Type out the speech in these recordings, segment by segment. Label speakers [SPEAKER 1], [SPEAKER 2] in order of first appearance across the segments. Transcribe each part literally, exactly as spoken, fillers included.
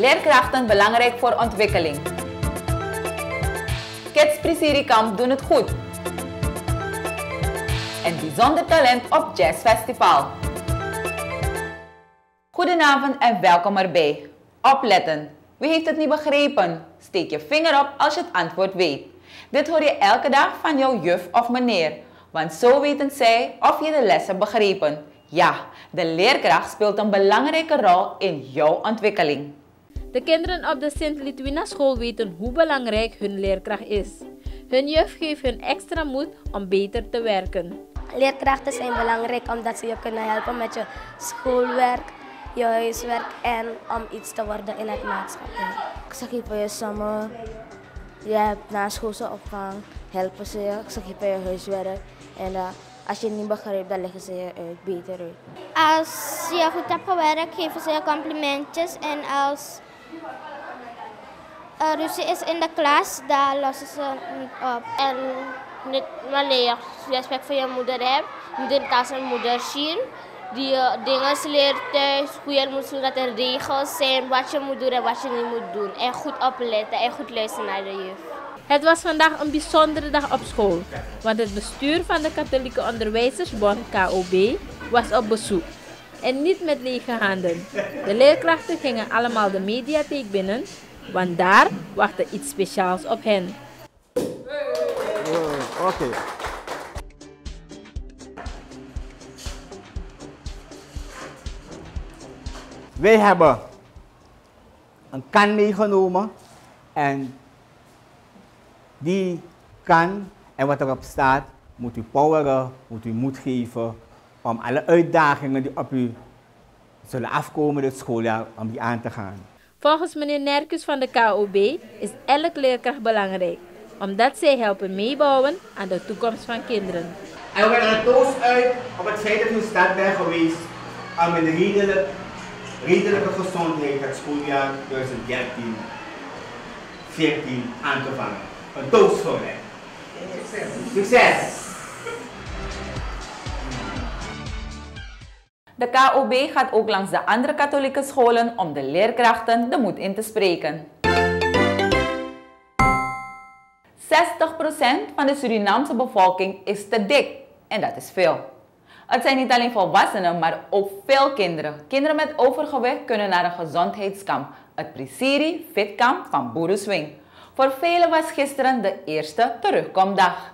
[SPEAKER 1] Leerkrachten belangrijk voor ontwikkeling. Kids Prisiri Kamp doen het goed. En bijzonder talent op Jazz Festival. Goedenavond en welkom erbij. Opletten. Wie heeft het niet begrepen? Steek je vinger op als je het antwoord weet. Dit hoor je elke dag van jouw juf of meneer. Want zo weten zij of je de les hebt begrepen. Ja, de leerkracht speelt een belangrijke rol in jouw ontwikkeling.
[SPEAKER 2] De kinderen op de Sint-Litwina school weten hoe belangrijk hun leerkracht is. Hun juf geeft hun extra moed om beter te werken.
[SPEAKER 3] Leerkrachten zijn belangrijk omdat ze je kunnen helpen met je schoolwerk, je huiswerk en om iets te worden in het maatschappij.
[SPEAKER 4] Ze geven je samen, je hebt na schoolse opvang, helpen ze je, ze geven je huiswerk en uh, als je het niet begrijpt, dan leggen ze je uit, beter uit.
[SPEAKER 5] Als je goed hebt gewerkt, geven ze je complimentjes en als er ruzie is in de klas, dan lossen ze het op.
[SPEAKER 6] En niet wanneer je respect voor je moeder hebt, moeder als een moeder zien, die je dingen leert thuis, hoe je moet doen, dat er regels zijn, wat je moet doen en wat je niet moet doen. En goed opletten en goed luisteren naar de juf.
[SPEAKER 2] Het was vandaag een bijzondere dag op school, want het bestuur van de Katholieke Onderwijzersbond K O B was op bezoek. En niet met lege handen. De leerkrachten gingen allemaal de mediatheek binnen, want daar wachtte iets speciaals op hen.
[SPEAKER 7] Oké. Okay. Wij hebben een kan meegenomen en die kan en wat erop staat moet u poweren, moet u moed geven om alle uitdagingen die op u zullen afkomen dit schooljaar om die aan te gaan.
[SPEAKER 2] Volgens meneer Nerkus van de K O B is elk leerkracht belangrijk, omdat zij helpen meebouwen aan de toekomst van kinderen.
[SPEAKER 7] En we gaan een toast uit op het feit dat u in staat bent geweest om in de redelijk, redelijke gezondheid het schooljaar tweeduizend dertien veertien aan te vangen. Een toast voor mij. Succes! Succes!
[SPEAKER 1] De K O B gaat ook langs de andere katholieke scholen om de leerkrachten de moed in te spreken. zestig procent van de Surinaamse bevolking is te dik en dat is veel. Het zijn niet alleen volwassenen, maar ook veel kinderen. Kinderen met overgewicht kunnen naar een gezondheidskamp, het Prisiri Fitkamp van Boeruswing. Voor velen was gisteren de eerste terugkomdag.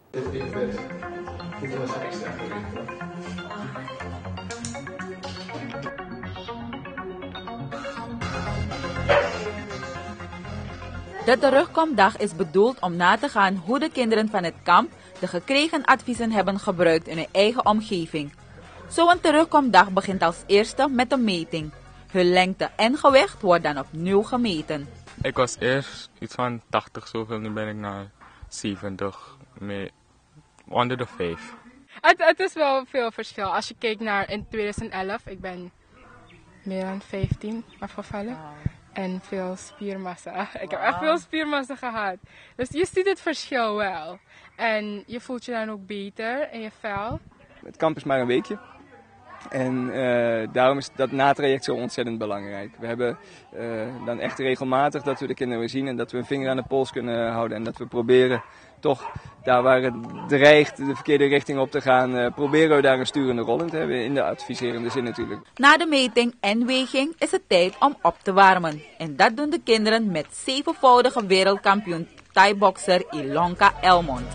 [SPEAKER 8] De terugkomdag is bedoeld om na te gaan hoe de kinderen van het kamp de gekregen adviezen hebben gebruikt in hun eigen omgeving. Zo'n terugkomdag begint als eerste met een meting. Hun lengte en gewicht wordt dan opnieuw gemeten.
[SPEAKER 9] Ik was eerst iets van tachtig zoveel, nu ben ik naar zeventig, mee onder de vijf.
[SPEAKER 10] Het, het is wel veel verschil. Als je kijkt naar in tweeduizend elf, ik ben meer dan vijftien afgevallen. En veel spiermassa. Ik heb echt veel spiermassa gehad. Dus je ziet het verschil wel. En je voelt je dan ook beter in je vel.
[SPEAKER 11] Het kamp is maar een weekje. En uh, daarom is dat natraject zo ontzettend belangrijk. We hebben uh, dan echt regelmatig dat we de kinderen zien en dat we een vinger aan de pols kunnen houden. En dat we proberen toch, daar waar het dreigt de verkeerde richting op te gaan, uh, proberen we daar een sturende rol in te hebben. In de adviserende zin natuurlijk.
[SPEAKER 8] Na de meting en weging is het tijd om op te warmen. En dat doen de kinderen met zevenvoudige wereldkampioen Thai-bokser Ilonka Elmond.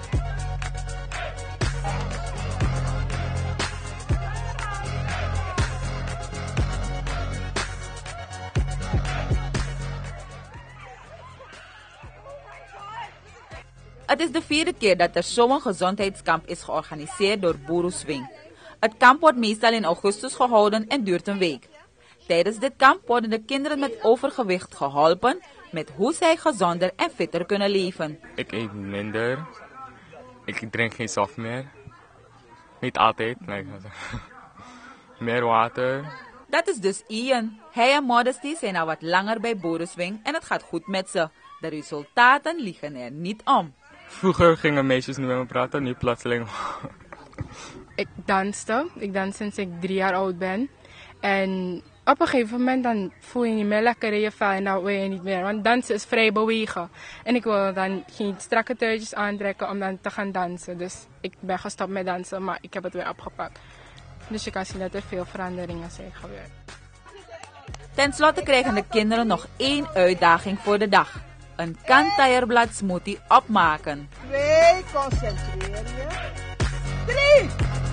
[SPEAKER 8] Het is de vierde keer dat er zo'n gezondheidskamp is georganiseerd door Boeruswing. Het kamp wordt meestal in augustus gehouden en duurt een week. Tijdens dit kamp worden de kinderen met overgewicht geholpen met hoe zij gezonder en fitter kunnen leven.
[SPEAKER 9] Ik eet minder. Ik drink geen soft meer. Niet altijd. Nee. Meer water.
[SPEAKER 8] Dat is dus Ian. Hij en Modesty zijn al wat langer bij Boeruswing en het gaat goed met ze. De resultaten liegen er niet om.
[SPEAKER 9] Vroeger gingen meisjes niet met me praten, nu plotseling.
[SPEAKER 10] Ik danste. Ik dans sinds ik drie jaar oud ben. En op een gegeven moment dan voel je je niet meer lekker in je vel en dan wil je niet meer. Want dansen is vrij bewegen. En ik wil dan geen strakke truitjes aantrekken om dan te gaan dansen. Dus ik ben gestopt met dansen, maar ik heb het weer opgepakt. Dus je kan zien dat er veel veranderingen zijn gebeurd.
[SPEAKER 8] Ten slotte krijgen de kinderen nog één uitdaging voor de dag. Een kantaierblad smoothie opmaken.
[SPEAKER 12] Twee, concentreer je. Drie.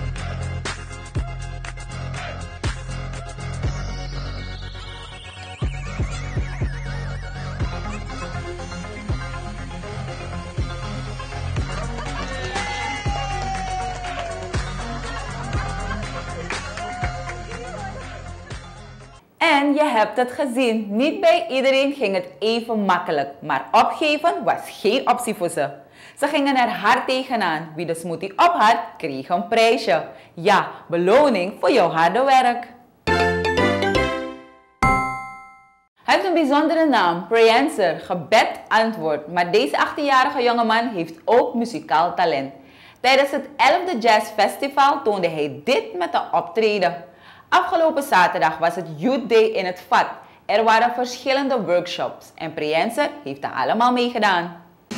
[SPEAKER 1] En je hebt het gezien, niet bij iedereen ging het even makkelijk, maar opgeven was geen optie voor ze. Ze gingen er hard tegenaan. Wie de smoothie op had, kreeg een prijsje. Ja, beloning voor jouw harde werk. Hij heeft een bijzondere naam, Prayancer, gebed antwoord. Maar deze achttienjarige jongeman heeft ook muzikaal talent. Tijdens het elfde Jazz Festival toonde hij dit met een optreden. Afgelopen zaterdag was het Youth Day in het vat. Er waren verschillende workshops en Prayancer heeft er allemaal mee gedaan.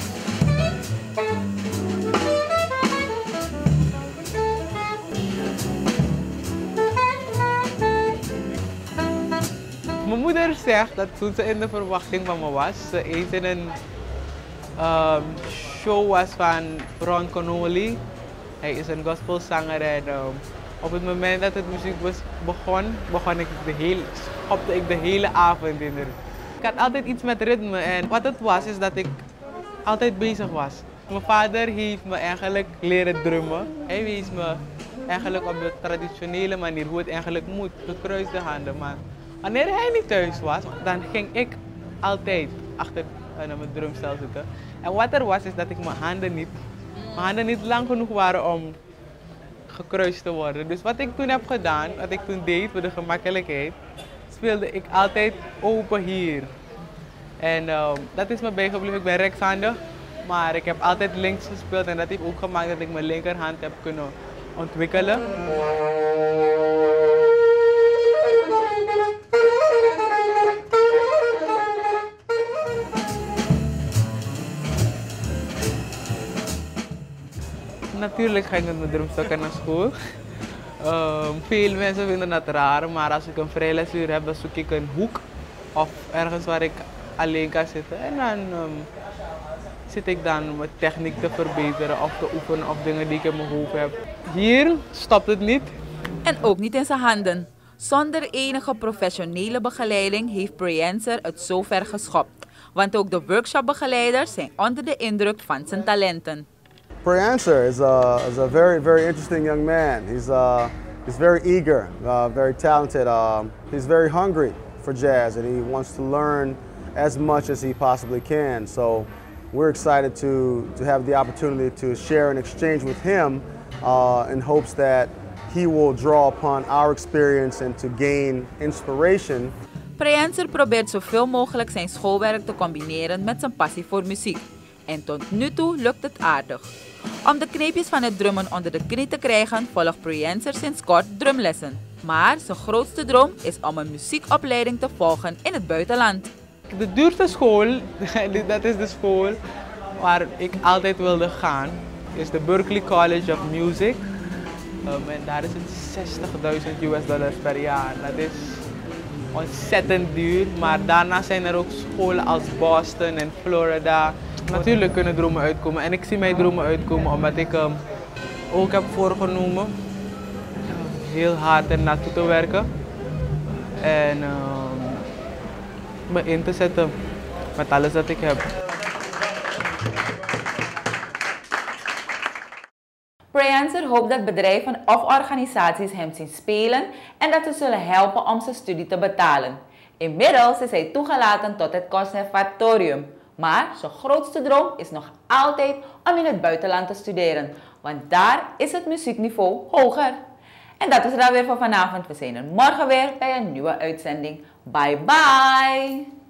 [SPEAKER 13] Mijn moeder zegt dat toen ze in de verwachting van me was, ze eens in een um, show was van Ron Connolly. Hij is een gospelzanger en um, op het moment dat het muziek was begon, begon ik de hele, schopte ik de hele avond in de. Ik had altijd iets met ritme en wat het was is dat ik altijd bezig was. Mijn vader heeft me eigenlijk leren drummen. Hij wees me eigenlijk op de traditionele manier hoe het eigenlijk moet, gekruiste handen. Maar wanneer hij niet thuis was, dan ging ik altijd achter uh, mijn drumstel zitten. En wat er was is dat ik mijn handen niet, mijn handen niet lang genoeg waren om gekruist te worden. Dus wat ik toen heb gedaan, wat ik toen deed voor de gemakkelijkheid, speelde ik altijd open hier. En uh, dat is me bijgebleven. Ik ben rechtshandig, maar ik heb altijd links gespeeld en dat heeft ook gemaakt dat ik mijn linkerhand heb kunnen ontwikkelen. Natuurlijk ga ik met mijn drumstokken naar school. Um, veel mensen vinden dat raar, maar als ik een vrijlesuur heb, dan zoek ik een hoek of ergens waar ik alleen kan zitten. En dan um, zit ik dan mijn techniek te verbeteren of te oefenen of dingen die ik in mijn hoofd heb. Hier stopt het niet.
[SPEAKER 8] En ook niet in zijn handen. Zonder enige professionele begeleiding heeft Prayancer het zover geschopt. Want ook de workshopbegeleiders zijn onder de indruk van zijn talenten.
[SPEAKER 14] Prayancer is a, is a very, very interesting young man. He's, uh, he's very eager, uh, very talented. Uh, he's very hungry for jazz and he wants to learn as much as he possibly can. So we're excited to, to have the opportunity to share and exchange with him uh, in hopes that he will draw upon our experience and to gain inspiration.
[SPEAKER 8] Prayancer probeert zoveel mogelijk zijn schoolwerk te combineren met zijn passie voor muziek. En tot nu toe lukt het aardig. Om de kneepjes van het drummen onder de knie te krijgen, volgt Prayancer sinds kort drumlessen. Maar zijn grootste droom is om een muziekopleiding te volgen in het buitenland.
[SPEAKER 13] De duurste school, dat is de school waar ik altijd wilde gaan, is de Berklee College of Music. Um, en daar is het zestigduizend U S dollars per jaar. Dat is ontzettend duur, maar daarna zijn er ook scholen als Boston en Florida. Natuurlijk kunnen dromen uitkomen en ik zie mijn dromen uitkomen omdat ik um, ook heb voorgenomen heel hard er naartoe te werken en um, me in te zetten met alles dat ik heb.
[SPEAKER 1] Prayancer hoopt dat bedrijven of organisaties hem zien spelen en dat ze zullen helpen om zijn studie te betalen. Inmiddels is hij toegelaten tot het conservatorium. Maar zijn grootste droom is nog altijd om in het buitenland te studeren, want daar is het muziekniveau hoger. En dat is het dan weer voor vanavond. We zijn er morgen weer bij een nieuwe uitzending. Bye bye!